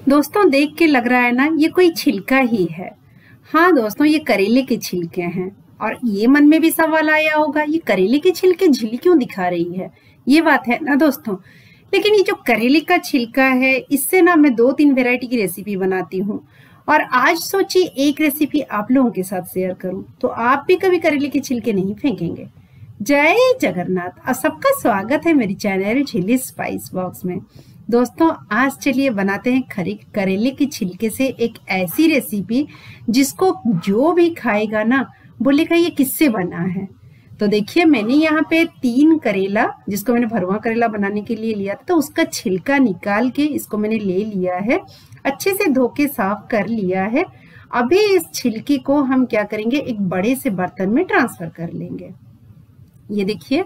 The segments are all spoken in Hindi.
दोस्तों देख के लग रहा है ना ये कोई छिलका ही है। हाँ दोस्तों, ये करेले के छिलके हैं। और ये मन में भी सवाल आया होगा, ये करेले के छिलके झिल्ली क्यों दिखा रही है। ये बात है ना दोस्तों। लेकिन ये जो करेले का छिलका है, इससे ना मैं 2-3 वैरायटी की रेसिपी बनाती हूँ। और आज सोची एक रेसिपी आप लोगों के साथ शेयर करूं, तो आप भी कभी करेले के छिलके नहीं फेंकेंगे। जय जगन्नाथ। और सबका स्वागत है मेरी चैनल झिल्ली स्पाइस बॉक्स में। दोस्तों आज चलिए बनाते हैं करेले के छिलके से एक ऐसी रेसिपी जिसको जो भी खाएगा ना बोलेगा ये किससे बना है। तो देखिए, मैंने यहाँ पे 3 करेला, जिसको मैंने भरवा करेला बनाने के लिए लिया था, तो उसका छिलका निकाल के इसको मैंने ले लिया है। अच्छे से धो के साफ कर लिया है। अभी इस छिलके को हम क्या करेंगे, एक बड़े से बर्तन में ट्रांसफर कर लेंगे। ये देखिए,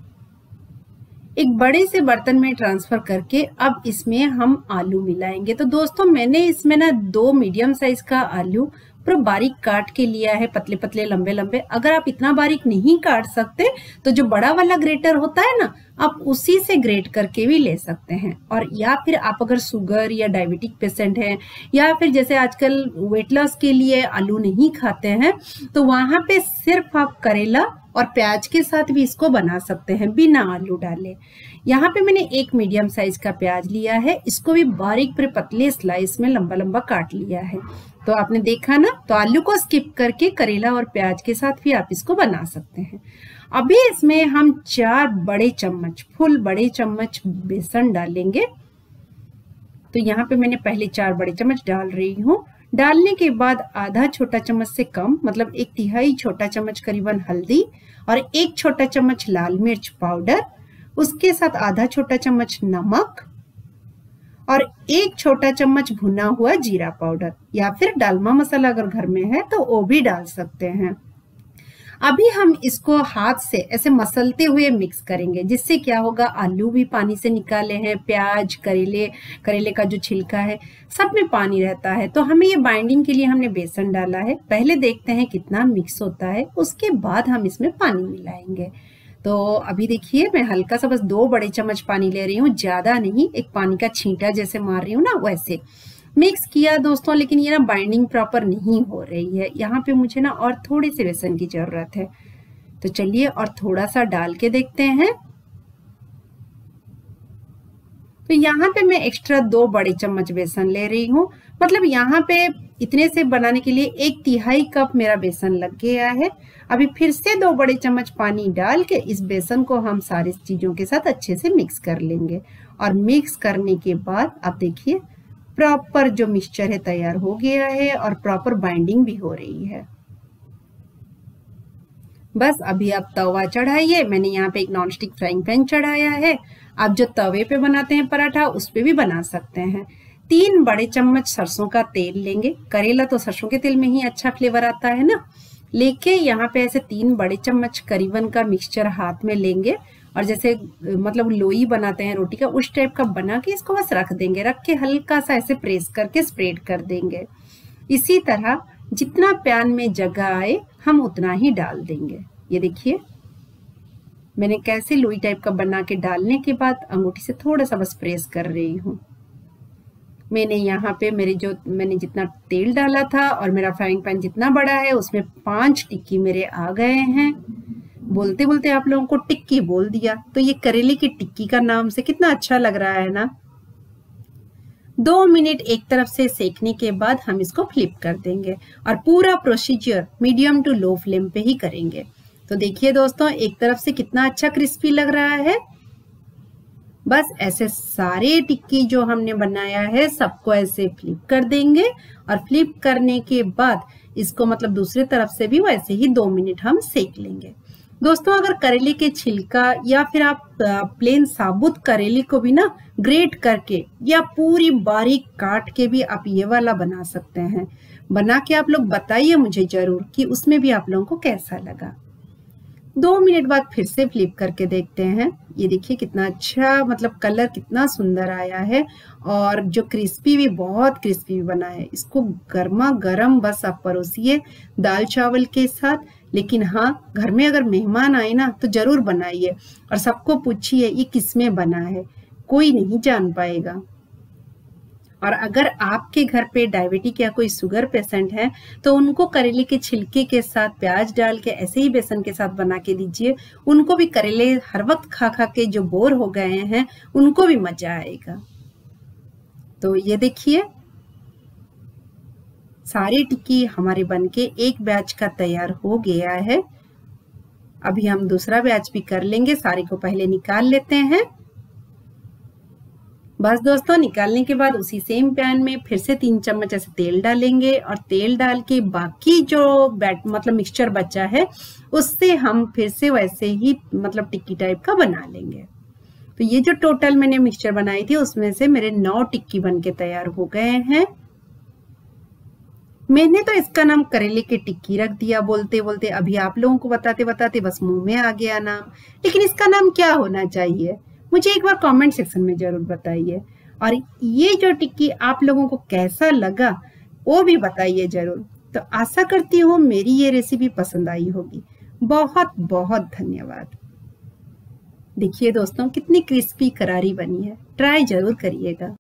एक बड़े से बर्तन में ट्रांसफर करके अब इसमें हम आलू मिलाएंगे। तो दोस्तों मैंने इसमें ना 2 मीडियम साइज का आलू पूरा बारीक काट के लिया है, पतले पतले लंबे लंबे। अगर आप इतना बारीक नहीं काट सकते तो जो बड़ा वाला ग्रेटर होता है ना, आप उसी से ग्रेट करके भी ले सकते हैं। और या फिर आप अगर शुगर या डायबिटिक पेशेंट हैं, या फिर जैसे आजकल वेट लॉस के लिए आलू नहीं खाते हैं, तो वहां पे सिर्फ आप करेला और प्याज के साथ भी इसको बना सकते हैं बिना आलू डाले। यहाँ पे मैंने 1 मीडियम साइज का प्याज लिया है, इसको भी बारीक पर पतले स्लाइस में लंबा लंबा काट लिया है। तो आपने देखा ना, तो आलू को स्किप करके करेला और प्याज के साथ भी आप इसको बना सकते हैं। अभी इसमें हम 4 बड़े चम्मच, फुल बड़े चम्मच बेसन डालेंगे। तो यहाँ पे मैंने पहले 4 बड़े चम्मच डाल रही हूँ। डालने के बाद आधा छोटा चम्मच से कम, मतलब 1/3 छोटा चम्मच करीबन हल्दी, और 1 छोटा चम्मच लाल मिर्च पाउडर, उसके साथ आधा छोटा चम्मच नमक, और 1 छोटा चम्मच भुना हुआ जीरा पाउडर, या फिर डालमा मसाला अगर घर में है तो वो भी डाल सकते हैं। अभी हम इसको हाथ से ऐसे मसलते हुए मिक्स करेंगे, जिससे क्या होगा, आलू भी पानी से निकाले हैं, प्याज, करेले का जो छिलका है, सब में पानी रहता है। तो हमें ये बाइंडिंग के लिए हमने बेसन डाला है। पहले देखते हैं कितना मिक्स होता है, उसके बाद हम इसमें पानी मिलाएंगे। तो अभी देखिए, मैं हल्का सा बस 2 बड़े चम्मच पानी ले रही हूँ, ज्यादा नहीं, एक पानी का छींटा जैसे मार रही हूँ ना वैसे मिक्स किया दोस्तों। लेकिन ये ना बाइंडिंग प्रॉपर नहीं हो रही है, यहाँ पे मुझे ना और थोड़ी सी बेसन की जरूरत है। तो चलिए और थोड़ा सा डाल के देखते हैं। तो यहाँ पे मैं एक्स्ट्रा 2 बड़े चम्मच बेसन ले रही हूँ, मतलब यहाँ पे इतने से बनाने के लिए 1/3 कप मेरा बेसन लग गया है। अभी फिर से 2 बड़े चम्मच पानी डाल के इस बेसन को हम सारी चीजों के साथ अच्छे से मिक्स कर लेंगे। और मिक्स करने के बाद आप देखिए, प्रॉपर जो मिक्सचर है तैयार हो गया है और प्रॉपर बाइंडिंग भी हो रही है। बस अभी आप तवा चढ़ाइए। मैंने यहाँ पे एक नॉनस्टिक फ्राइंग पैन चढ़ाया है। आप जो तवे पे बनाते हैं पराठा, उस पे भी बना सकते हैं। 3 बड़े चम्मच सरसों का तेल लेंगे। करेला तो सरसों के तेल में ही अच्छा फ्लेवर आता है ना। लेके यहाँ पे ऐसे 3 बड़े चम्मच करीबन का मिक्सचर हाथ में लेंगे, और जैसे मतलब लोई बनाते हैं रोटी का, उस टाइप का बना के इसको बस रख देंगे। रख के हल्का सा ऐसे प्रेस करके स्प्रेड कर देंगे। इसी तरह जितना पैन में जगह आए हम उतना ही डाल देंगे। ये देखिए, मैंने कैसे लोई टाइप का बना के डालने के बाद अंगूठी से थोड़ा सा बस प्रेस कर रही हूँ। मैंने यहाँ पे मैंने जितना तेल डाला था और मेरा फ्राइंग पैन जितना बड़ा है, उसमें 5 टिक्की मेरे आ गए हैं। बोलते बोलते आप लोगों को टिक्की बोल दिया, तो ये करेले की टिक्की का नाम से कितना अच्छा लग रहा है ना। 2 मिनट एक तरफ से सेकने के बाद हम इसको फ्लिप कर देंगे, और पूरा procedure medium to low flame पे ही करेंगे। तो देखिए दोस्तों, एक तरफ से कितना अच्छा क्रिस्पी लग रहा है। बस ऐसे सारे टिक्की जो हमने बनाया है सबको ऐसे फ्लिप कर देंगे, और फ्लिप करने के बाद इसको मतलब दूसरी तरफ से भी वैसे ही 2 मिनट हम सेक लेंगे। दोस्तों अगर करेले के छिलका या फिर आप प्लेन साबुत करेले को भी ना ग्रेट करके या पूरी बारीक काट के भी आप ये वाला बना सकते हैं। बना के आप लोग बताइए मुझे जरूर कि उसमें भी आप लोगों को कैसा लगा। 2 मिनट बाद फिर से फ्लिप करके देखते हैं। ये देखिए कितना अच्छा, मतलब कलर कितना सुंदर आया है, और जो क्रिस्पी भी बहुत क्रिस्पी बना है। इसको गर्मा गर्म बस आप परोसिए दाल चावल के साथ। लेकिन हाँ, घर में अगर मेहमान आए ना तो जरूर बनाइए, और सबको पूछिए ये किसमें बना है, कोई नहीं जान पाएगा। और अगर आपके घर पे डायबिटिक या कोई शुगर पेशेंट है तो उनको करेले के छिलके के साथ प्याज डाल के ऐसे ही बेसन के साथ बना के दीजिए। उनको भी करेले हर वक्त खा खा के जो बोर हो गए हैं उनको भी मजा आएगा। तो ये देखिए सारी टिक्की हमारे बनके एक बैच का तैयार हो गया है। अभी हम दूसरा बैच भी कर लेंगे। सारी को पहले निकाल लेते हैं। बस दोस्तों, निकालने के बाद उसी सेम पैन में फिर से 3 चम्मच ऐसे तेल डालेंगे और तेल डाल के बाकी जो मतलब मिक्सचर बचा है उससे हम फिर से वैसे ही मतलब टिक्की टाइप का बना लेंगे। तो ये जो टोटल मैंने मिक्सचर बनाई थी उसमें से मेरे 9 टिक्की बन के तैयार हो गए हैं। मैंने तो इसका नाम करेले की टिक्की रख दिया बोलते बोलते। अभी आप लोगों को बताते बताते बस मुंह में आ गया नाम। लेकिन इसका नाम क्या होना चाहिए मुझे एक बार कमेंट सेक्शन में जरूर बताइए। और ये जो टिक्की आप लोगों को कैसा लगा वो भी बताइए जरूर। तो आशा करती हूँ मेरी ये रेसिपी पसंद आई होगी। बहुत बहुत धन्यवाद। देखिए दोस्तों कितनी क्रिस्पी करारी बनी है। ट्राई जरूर करिएगा।